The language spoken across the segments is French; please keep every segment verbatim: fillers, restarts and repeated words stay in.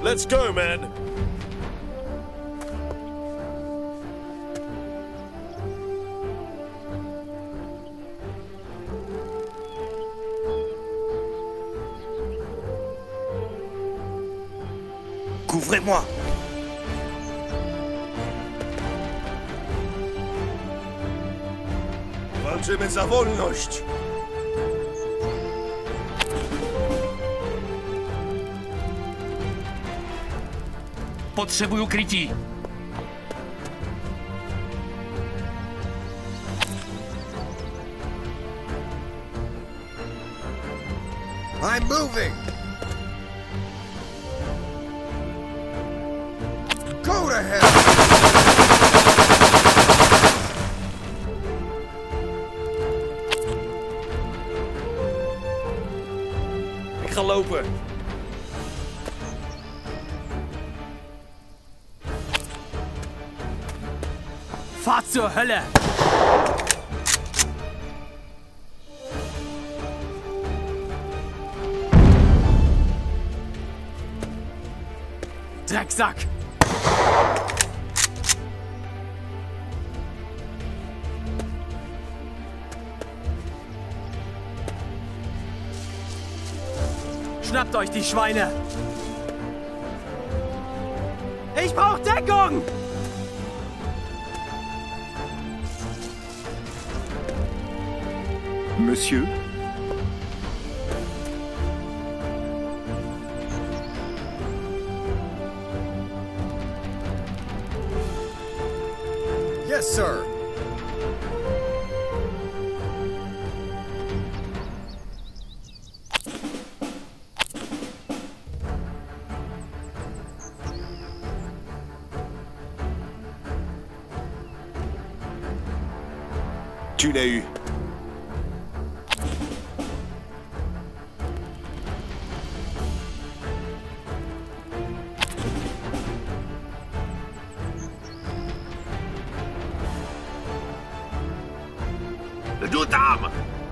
Let's go, man! Couvrez-moi! Walczymy za wolność! Potrzebuję ukryci. I'm moving! Go to hell! Ik ga lopen. Fahrt zur Hölle! Drecksack! Schnappt euch die Schweine! Ich brauch Deckung! Monsieur? Yes, sir! Tu l'as eu. Deux dames!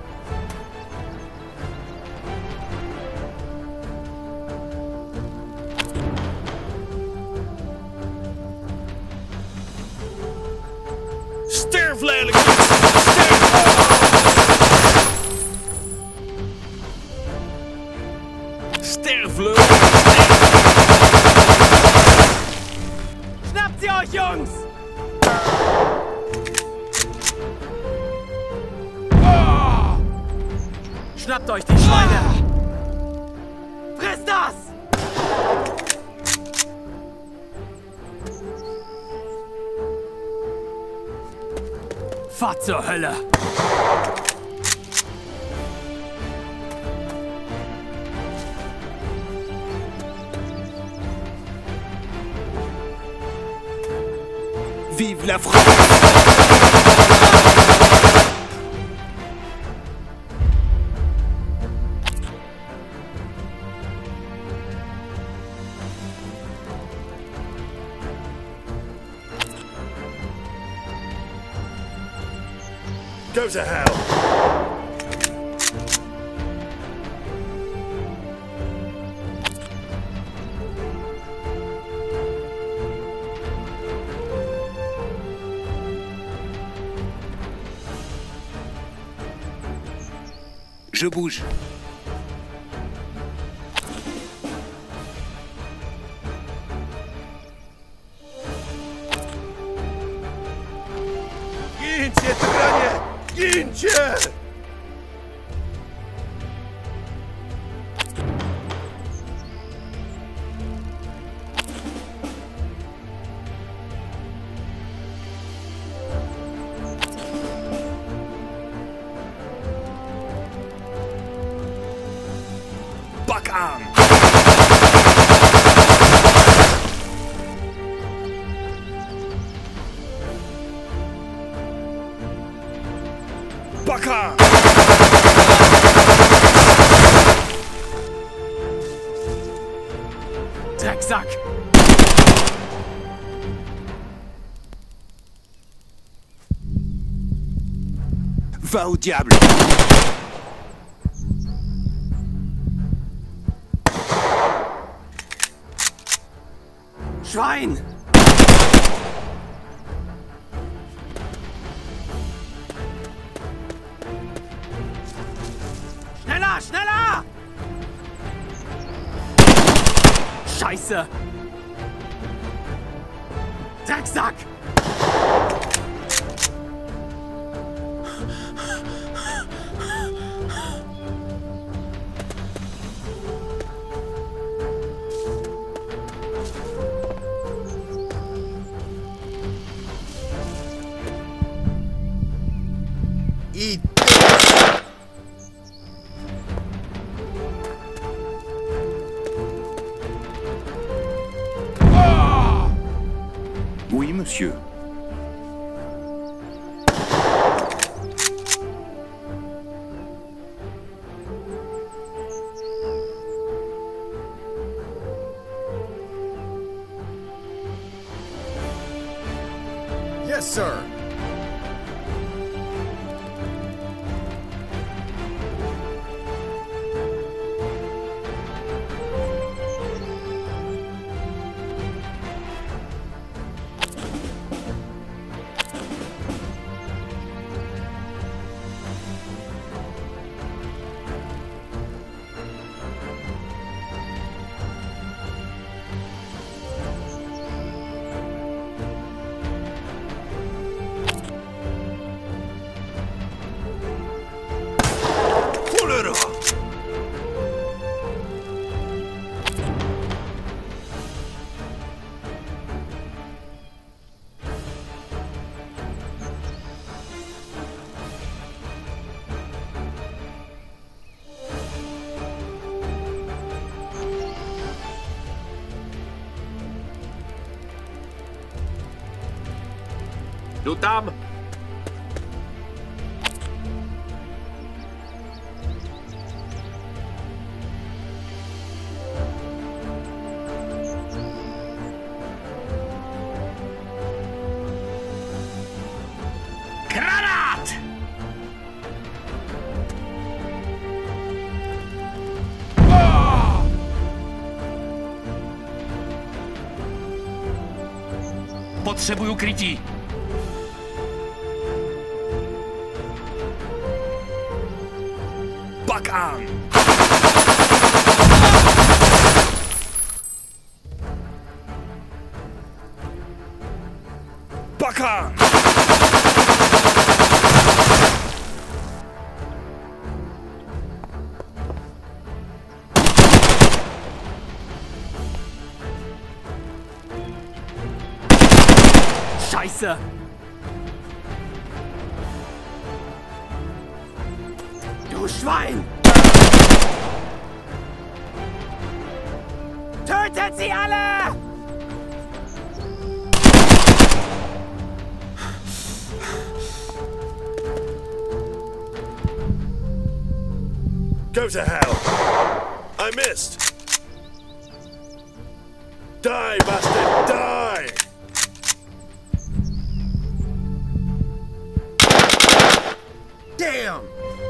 Sterf, lelijk! Sterf, lul! Schnappt sie euch, Jungs! Schnappt euch die Schweine! Frisst das! Fahrt zur Hölle! Vive la France! Go to hell! Je bouge. Gincie, tyranie! Gincie! Bakam! Baka! Drecksack! Va au diable! Schwein! Schneller, schneller! Scheiße! Drecksack! Eat. Oui, monsieur. Yes, sir. Jdu tam! Granát! Potřebuju krytí. Pak aan. Pak aan. Scheiße! Du Schwein! Tötet sie alle! Go to hell. I missed. Die, bastard, die! Damn!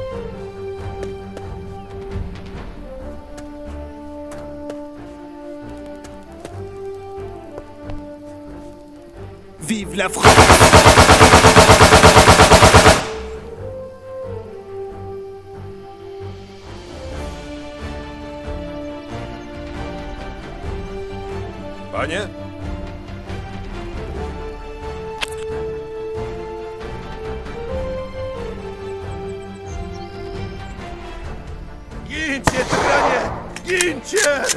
Vive la France! Panie? Gincie, tyranie! Gincie!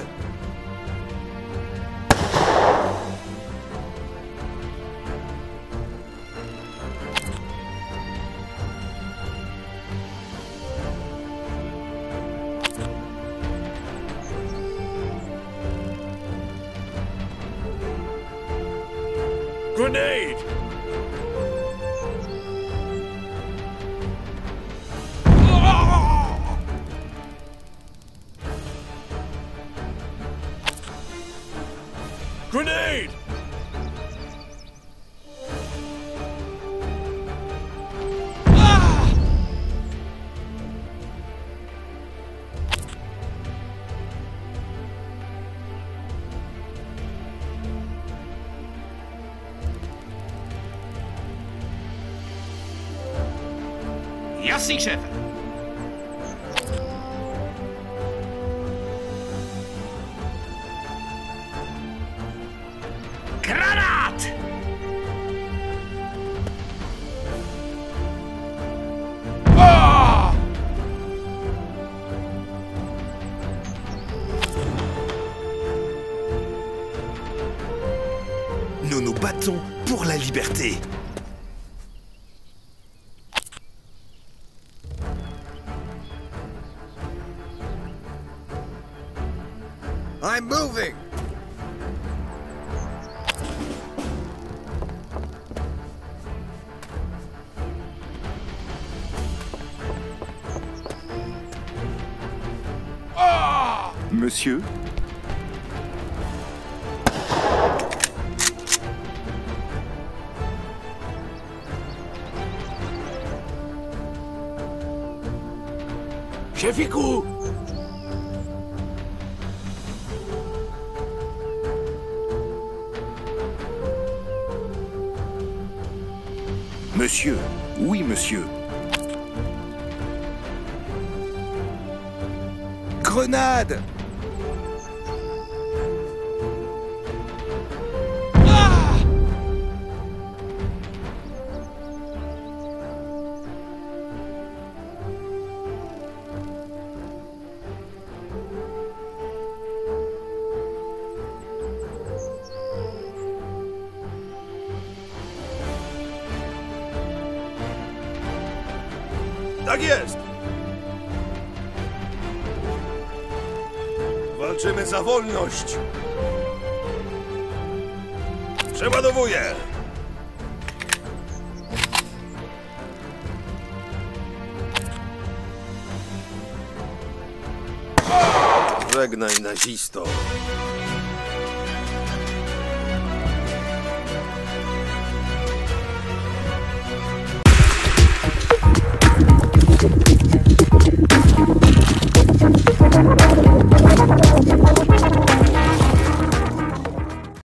Grenade! Grenade! Jasný, šéfe. Granát! Ah! Nous nous battons pour la liberté. I'm moving! Monsieur? Szefiku! Monsieur. Oui, monsieur. Grenade! Tak jest! Walczymy za wolność! Przeładowuję! Żegnaj, nazisto!